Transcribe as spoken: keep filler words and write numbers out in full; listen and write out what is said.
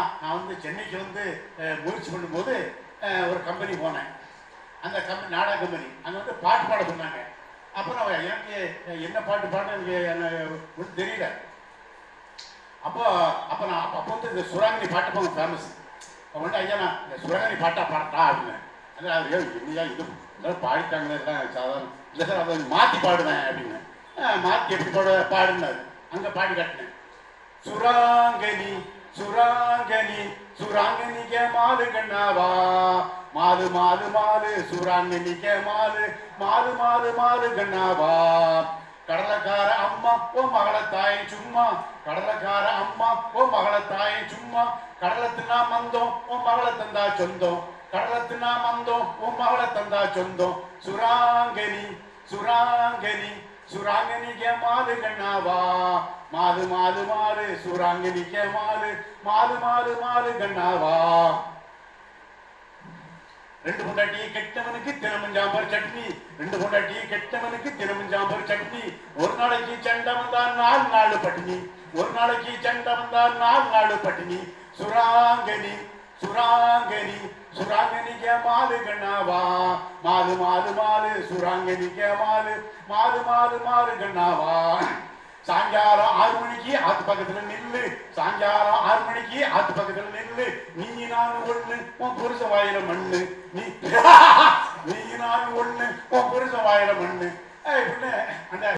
நான் வந்து சென்னைக்கு வந்து முயற்சி பண்ணும்போது ஒரு கம்பெனி போனேன். அந்த கம்பெனி நாடக கம்பெனி. அங்கே வந்து பாட்டு பாட சொன்னாங்க. அப்புறம் எனக்கு என்ன பாட்டு பாட எனக்கு ஒன்றும் தெரியல. அப்போ அப்போ நான் அப்போ வந்து இந்த சுராங்கனி பாட்டு போங்க ஃபேமஸ். அப்போ வந்து ஐயா நான் இந்த சுராங்கனி பாட்டா பாடட்டா அப்படின்னு. அது அவர் இல்லையா இது எல்லாரும் பாடிட்டாங்களே எல்லாம் சாதாரண இல்லை சார் அதை மாற்றி பாடுவேன் அப்படின்னு. மாற்றி எப்படி பாட பாடுனாரு. அங்கே பாடி காட்டினேன். சுராங்கனி சுராங்கனி சுராங்கனிக்க மாலு கண்ணாவா மாலு மாலு மாலு சுராங்கனிக்க மாலு மாலு மாலு மாலு கண்ணாவா கடலக்கார அம்மா ஓ மகள தாயின் சும்மா கடலக்கார அம்மா ஓ மகள தாயின் சும்மா கடலத்துனா மந்தோம் ஓ மகள தந்தா சொந்தம் கடலத்துனா மந்தோம் ஓ மகள தந்தா சொந்தம் சுராங்கனி சுராங்கனி சுராங்கனிக்க மாலு கண்ணாவா மாலு மாலு மாலு சுராங்கனிக்க மாலு மாலு மாலு மாலு கண்ணாவா. ரெண்டு பொண்டாட்டி கெட்டவனுக்கு தினமும் சாம்பார் சட்னி ரெண்டு பொண்டாட்டி கெட்டவனுக்கு தினமும் சாம்பார் சட்னி ஒரு நாளைக்கு சண்டை வந்தா நாலு நாலு பட்டினி ஒரு நாளைக்கு சண்டை வந்தா நாலு நாலு பட்டினி சுராங்கனி சுராங்கனி சுராங்கனிக்க மாலு கண்ணாவா மாலு மாலு மாலு சுராங்கனிக்க மாலு மாலு மாலு மாலு கண்ணாவா. சாயங்காலம் ஆறு மணிக்கு ஆத்து பக்கத்துல நில்லு சாயங்காலம் ஆறு மணிக்கு ஆத்து பக்கத்துல நில்லு நீ நான் ஒண்ணு உன் புருஷ வாயில மண்ணு நீ நீ நான் ஒண்ணு உன் புருஷ வாயில மண்ணு இப்படின்னு அந்த